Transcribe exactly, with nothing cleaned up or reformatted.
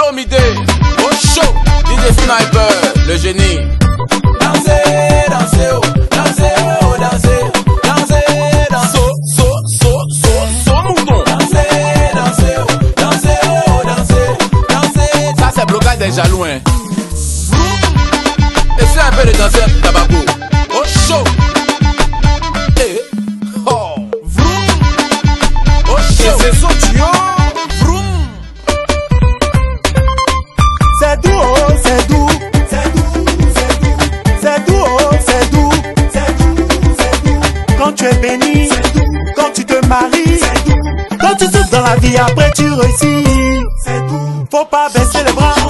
Olomide, au show, D J Sniper, le génie. Dansez, dansez, oh, dansez, oh, dansez, dansez, dansez, so, so, so, so, so, mouton. Dansez, dansez, oh, dansez, oh, dansez, dansez. Ça c'est blocage des jaloux, hein. Essaye un peu de danser tabaco, au show. Eh, oh, vroom, au show. C'est son tuyau. C'est doux, oh, c'est doux, c'est doux, c'est doux, c'est doux, oh, c'est doux, c'est doux, c'est doux. Quand tu es béni, c'est doux. Quand tu te maries, c'est doux. Quand tu souffres dans la vie, après tu réussis, c'est doux. Faut pas baisser les bras.